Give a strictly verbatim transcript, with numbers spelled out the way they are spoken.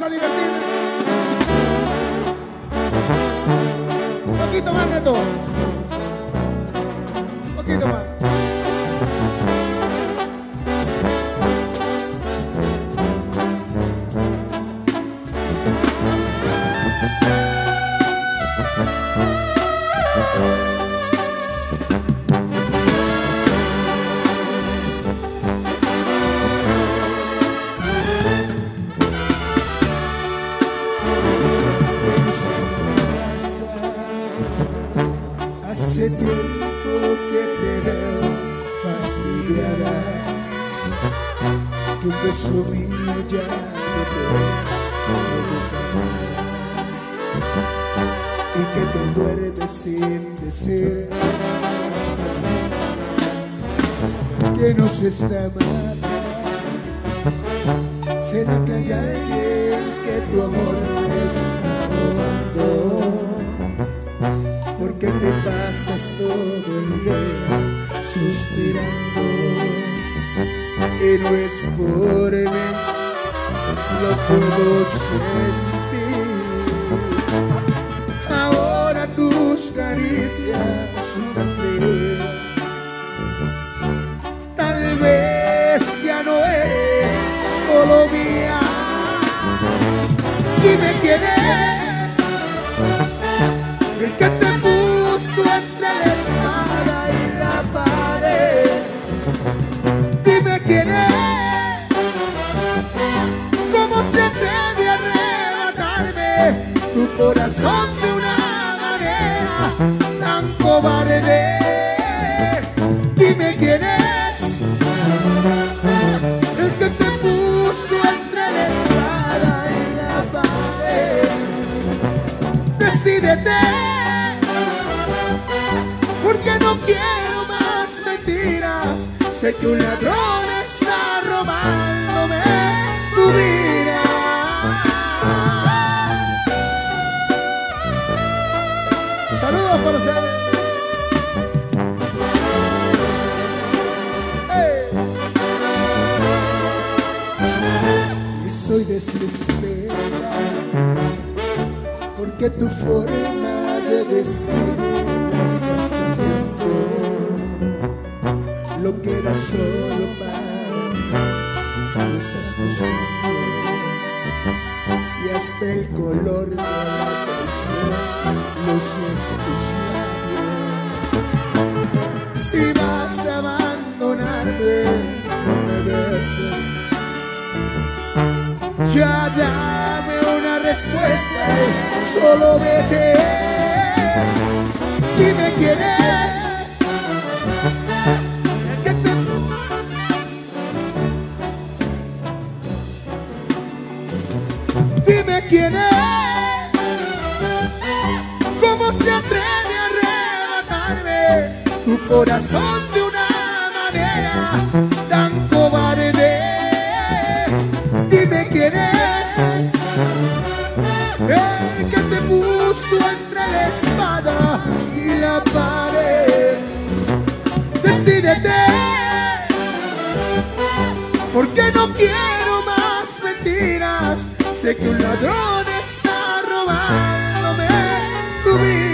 a divertir. Un poquito más, Neto. Un poquito más. Hace tiempo que te veo fastidiada, que un beso mío ya no te provoca, y que te duermes sin decir hasta mañana que nos está amando. ¿Será que hay alguien que tu amor te está robando? Porque te pasas todo el día suspirando, y no es por mí, lo puedo sentir. Ahora tus caricias son frías, tal vez ya no eres solo mía. Dime quién es el que te puso entre la espada y la pared. Dime quién es, cómo se atreve a arrebatarme tu corazón de una manera tan cobarde. Dime quién es el que te puso entre la espada y la pared. Decídete, porque no quiero más mentiras. Sé que un ladrón está robándome tu vida. Saludos para ustedes. Hey. Estoy desesperada porque tu forma de vestir está saliendo. Lo que era solo para mí lo estás buscando, y hasta el color de la traición lo siento en tus labios. Si vas a abandonarme, no me beses, ya dame una respuesta y solo vete. Dime quién es el que te... Dime quién es, cómo se atreve a arrebatarme tu corazón de una manera tan cobarde. Dime quién es el que te puso entre la espada y la pared. Decídete, porque no quiero más mentiras. Sé que un ladrón está robándome tu vida.